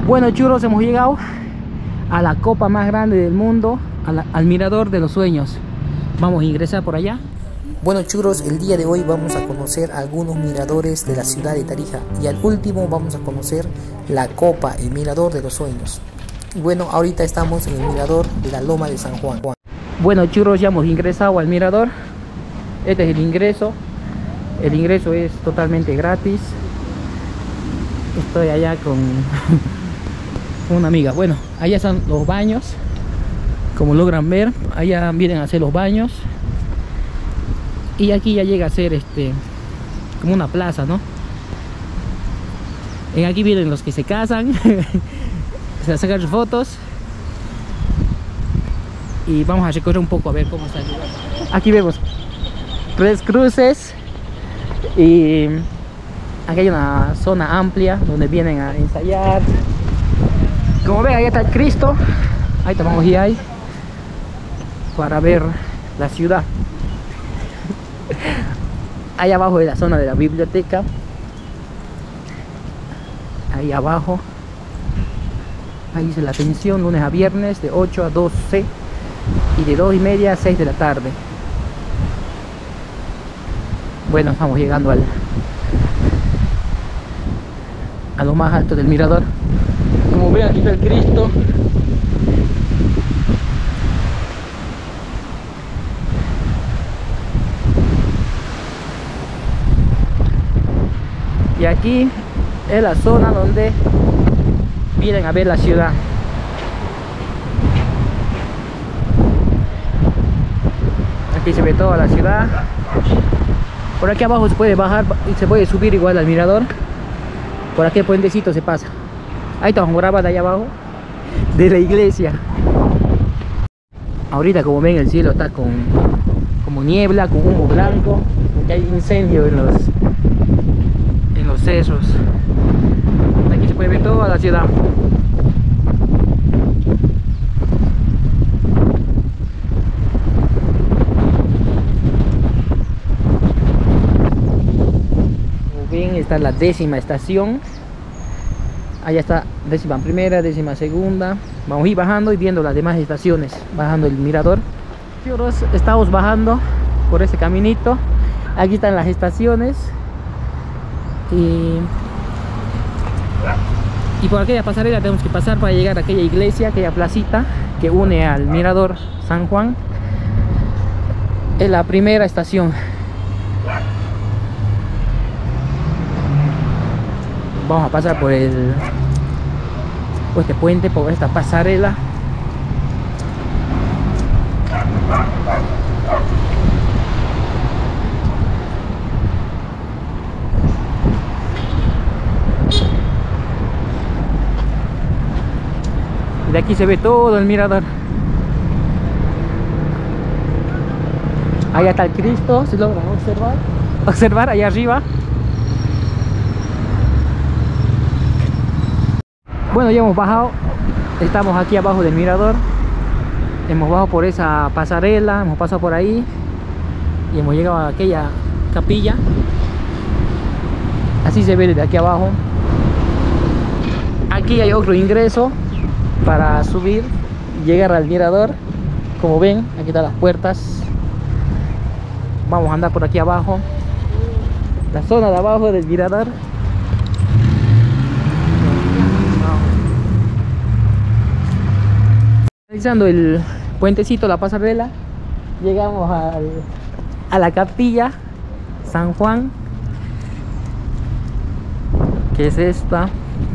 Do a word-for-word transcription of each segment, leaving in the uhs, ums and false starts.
Bueno, churros, hemos llegado a la copa más grande del mundo, a la, al Mirador de los Sueños. Vamos a ingresar por allá. Bueno, churros, el día de hoy vamos a conocer algunos miradores de la ciudad de Tarija. Y al último vamos a conocer la copa, el Mirador de los Sueños. Y bueno, ahorita estamos en el Mirador de la Loma de San Juan. Bueno, churros, ya hemos ingresado al mirador. Este es el ingreso. El ingreso es totalmente gratis. Estoy allá con una amiga. Bueno, allá están los baños. Como logran ver, allá vienen a hacer los baños. Y aquí ya llega a ser este como una plaza, ¿no? En aquí vienen los que se casan. Se sacan sus fotos. Y vamos a recorrer un poco a ver cómo está el lugar. Aquí vemos tres cruces. Y aquí hay una zona amplia donde vienen a ensayar. Como ven, ahí está el Cristo. Ahí vamos a ir ahí para ver la ciudad. Ahí abajo es la zona de la biblioteca. Ahí abajo. Ahí dice la atención, lunes a viernes de ocho a doce y de dos y media a seis de la tarde. Bueno, estamos llegando al a lo más alto del mirador. Como ven, aquí está el Cristo. Y aquí es la zona donde vienen a ver la ciudad. Aquí se ve toda la ciudad. Por aquí abajo se puede bajar y se puede subir igual al mirador. Por aquí el puentecito se pasa. Ahí estamos grabando allá abajo de la iglesia. Ahorita, como ven, el cielo está con como niebla, con humo blanco, porque hay incendio en los en los cerros. Aquí se puede ver toda la ciudad. Está la décima estación. Allá está décima primera, décima segunda. Vamos a ir bajando y viendo las demás estaciones, bajando el mirador. Estamos bajando por ese caminito. Aquí están las estaciones. Y, y por aquella pasarela tenemos que pasar para llegar a aquella iglesia, aquella placita que une al mirador San Juan. Es la primera estación. Vamos a pasar por el por este puente, por esta pasarela. Y de aquí se ve todo el mirador. Allá está el Cristo, si logran observar. Observar allá arriba. Bueno, ya hemos bajado, estamos aquí abajo del mirador. Hemos bajado por esa pasarela, hemos pasado por ahí y hemos llegado a aquella capilla. Así se ve desde aquí abajo. Aquí hay otro ingreso para subir y llegar al mirador. Como ven, aquí están las puertas. Vamos a andar por aquí abajo, la zona de abajo del mirador. Realizando el puentecito, la pasarela, llegamos al, a la capilla San Juan, que es esta.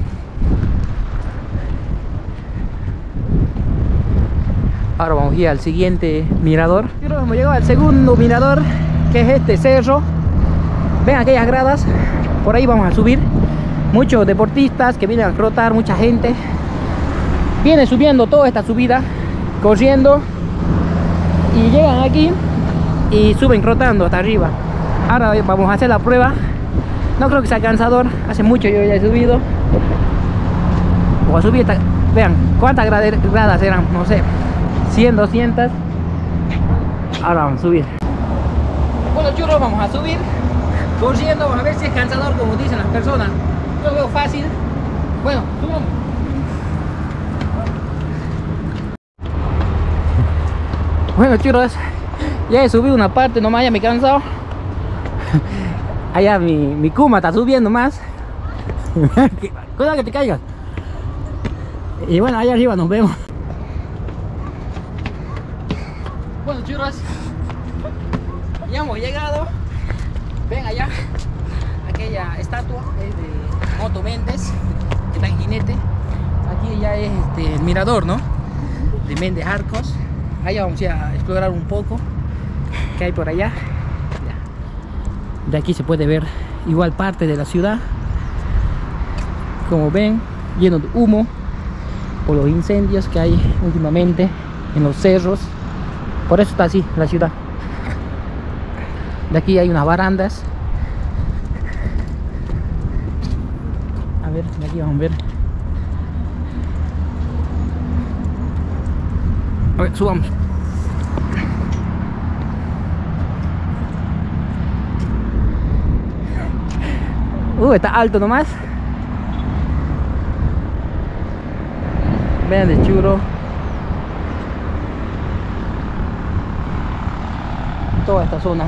Ahora vamos a ir al siguiente mirador. Hemos llegado al segundo mirador, que es este cerro. Ven aquellas gradas, por ahí vamos a subir. Muchos deportistas que vienen a trotar, mucha gente viene subiendo toda esta subida, corriendo, y llegan aquí y suben trotando hasta arriba. Ahora vamos a hacer la prueba. No creo que sea cansador, hace mucho yo ya he subido. Voy a subir esta, vean cuántas gradas eran, no sé, cien, doscientas. Ahora vamos a subir. Bueno, churros, vamos a subir corriendo, vamos a ver si es cansador como dicen las personas. Yo lo veo fácil. Bueno, subamos. Bueno, chicos, ya he subido una parte nomás, ya me he cansado. Allá mi, mi Kuma está subiendo más. Cuidado que te caigas. Y bueno, allá arriba nos vemos. Bueno, chicos, ya hemos llegado. Ven allá, aquella estatua es de Moto Méndez, que está en jinete. Aquí ya es este, el mirador, ¿no? De Méndez Arcos. Allá vamos a explorar un poco qué hay por allá. De aquí se puede ver igual parte de la ciudad. Como ven, lleno de humo por los incendios que hay últimamente en los cerros. Por eso está así la ciudad. De aquí hay unas barandas. A ver, de aquí vamos a ver. A ver, subamos. Uh, está alto nomás. Vean de churro. Toda esta zona.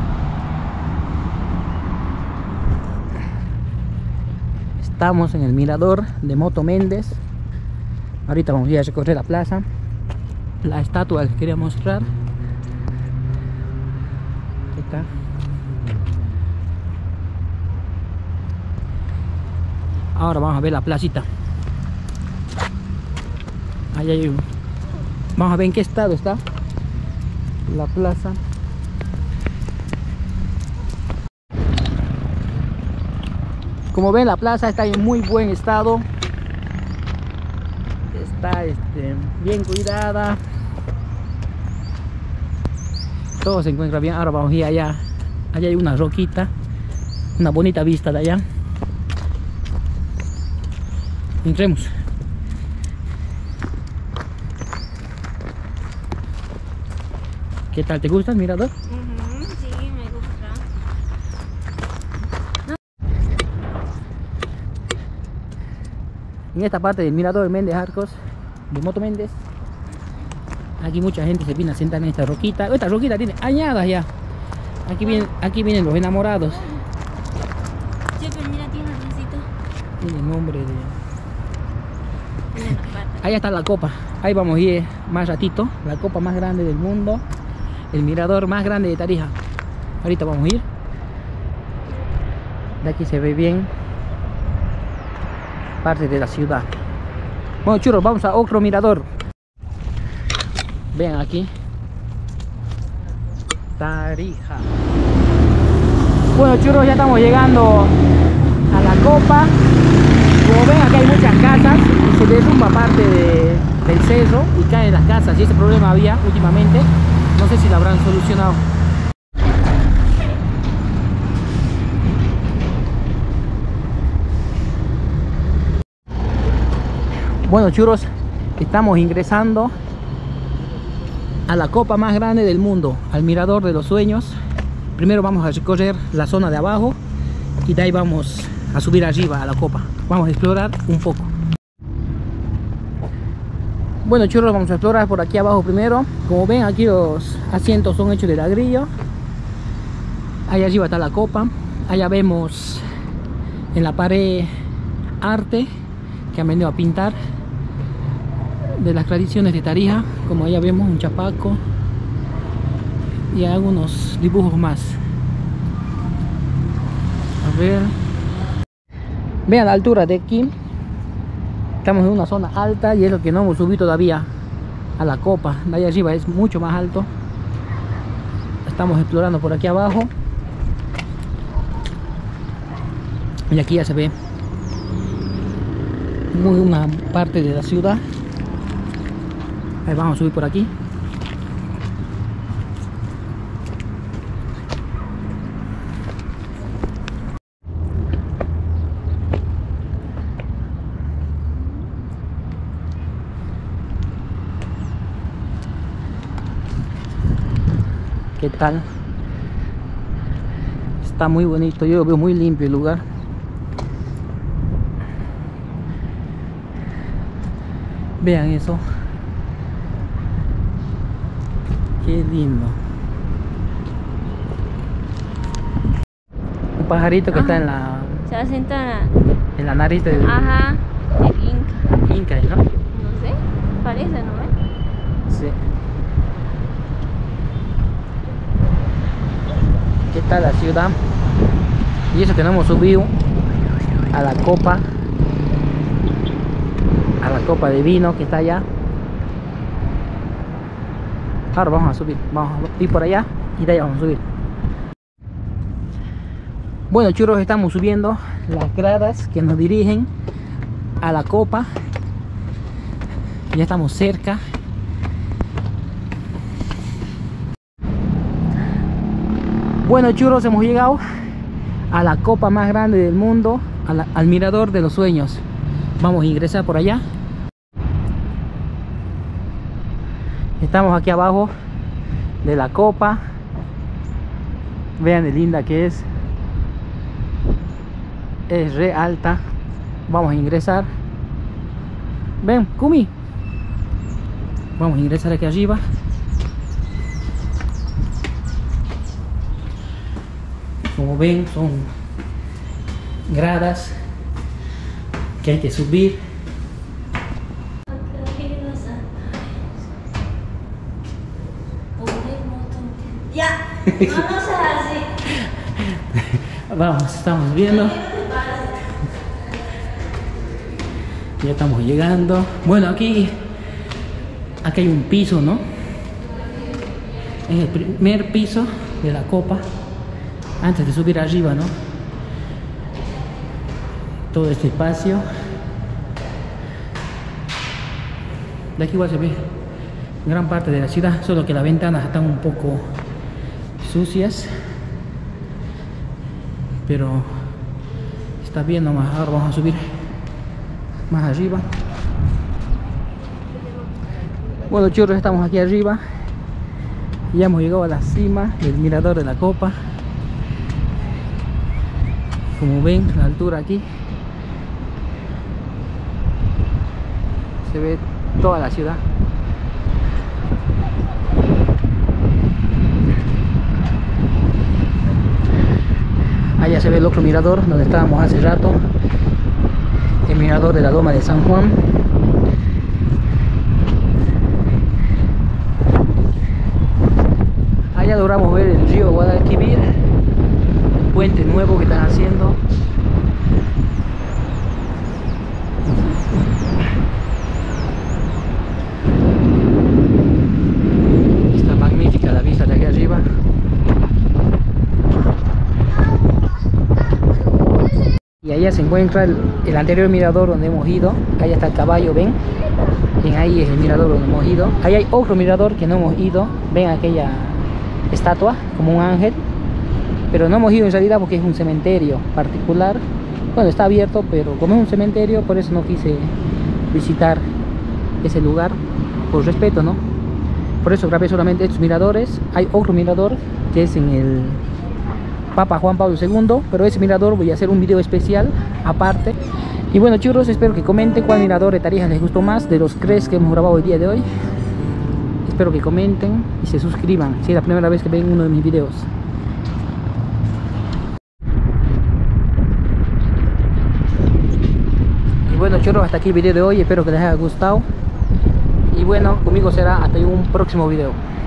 Estamos en el mirador de Moto Méndez. Ahorita vamos a ir a recorrer la plaza. La estatua que quería mostrar. Aquí está. Ahora vamos a ver la placita. Ahí hay un... Vamos a ver en qué estado está la plaza. Como ven, la plaza está en muy buen estado. Está este, bien cuidada. Todo se encuentra bien. Ahora vamos a ir allá. Allá hay una roquita. Una bonita vista de allá. Entremos. ¿Qué tal? ¿Te gusta el mirador? Uh-huh, sí, me gusta. En esta parte del mirador Méndez Arcos de Moto Méndez, aquí mucha gente se viene a sentar en esta roquita. Esta roquita tiene añadas ya. Aquí vienen, aquí vienen los enamorados. Sí, pero mira, tiene un recito. Tiene el nombre de... Mira la pata. Ahí está la copa. Ahí vamos a ir más ratito. La copa más grande del mundo. El mirador más grande de Tarija. Ahorita vamos a ir. De aquí se ve bien parte de la ciudad. Bueno, churros, vamos a otro mirador. Vean aquí. Tarija. Bueno, churros, ya estamos llegando a la copa. Como ven, aquí hay muchas casas y se derrumba parte de, del cerro y caen las casas. Y ese problema había últimamente. No sé si lo habrán solucionado. Bueno, churros, estamos ingresando a la copa más grande del mundo, al mirador de los sueños. Primero vamos a recorrer la zona de abajo y de ahí vamos a subir arriba a la copa. Vamos a explorar un poco. Bueno, churros, vamos a explorar por aquí abajo primero. Como ven, aquí los asientos son hechos de ladrillo. Allá arriba está la copa. Allá vemos en la pared arte que han venido a pintar de las tradiciones de Tarija. Como allá vemos un chapaco y algunos dibujos más. A ver, vean la altura de aquí. Estamos en una zona alta y es lo que no hemos subido todavía a la copa. De allá arriba es mucho más alto. Estamos explorando por aquí abajo. Y aquí ya se ve muy una parte de la ciudad. Ahí vamos a subir por aquí. ¿Qué tal? Está muy bonito, yo lo veo muy limpio el lugar. Vean eso. Qué lindo. Un pajarito que Ajá. está en la, Se va a sentar. en la nariz del Ajá. El Inca. Inca, ¿no? No sé. Parece, ¿no ves? Sí. ¿Qué tal la ciudad? Y eso que no hemos subido a la copa, a la copa de vino que está allá. Ahora vamos a subir, vamos a ir por allá y de ahí vamos a subir. Bueno, churros, estamos subiendo las gradas que nos dirigen a la copa. Ya estamos cerca. Bueno, churros, hemos llegado a la copa más grande del mundo, a la, al mirador de los sueños. Vamos a ingresar por allá. Estamos aquí abajo de la copa. Vean de linda que es. Es re alta. Vamos a ingresar. Ven, Kumi. Vamos a ingresar aquí arriba. Como ven, son gradas que hay que subir. Ya, no, no seas así. Vamos, estamos viendo. Ya estamos llegando. Bueno, aquí aquí hay un piso, ¿no? Es el primer piso de la copa antes de subir arriba, ¿no? Todo este espacio. De aquí igual se ve gran parte de la ciudad, solo que las ventanas están un poco sucias, pero está bien nomás. Ahora vamos a subir más arriba. Bueno, churros, estamos aquí arriba. Ya hemos llegado a la cima del mirador de la copa. Como ven, la altura aquí se ve toda la ciudad. Allá se ve el otro mirador donde estábamos hace rato, el mirador de la Loma de San Juan. Allá logramos ver el río Guadalquivir, el puente nuevo que están haciendo. Está magnífica la vista de aquí arriba. Y allá se encuentra el, el anterior mirador donde hemos ido. Allá está el caballo, ven. Y ahí es el mirador donde hemos ido. Ahí hay otro mirador que no hemos ido. Ven aquella estatua como un ángel. Pero no hemos ido en realidad porque es un cementerio particular. Bueno, está abierto, pero como es un cementerio, por eso no quise visitar ese lugar. Por respeto, ¿no? Por eso grabé solamente estos miradores. Hay otro mirador que es en el Papa Juan Pablo segundo, pero ese mirador voy a hacer un video especial aparte. Y bueno, churros, espero que comenten cuál mirador de Tarija les gustó más de los tres que hemos grabado el día de hoy. Espero que comenten y se suscriban si es la primera vez que ven uno de mis videos. Y bueno, churros, hasta aquí el video de hoy. Espero que les haya gustado. Y bueno, conmigo será hasta un próximo video.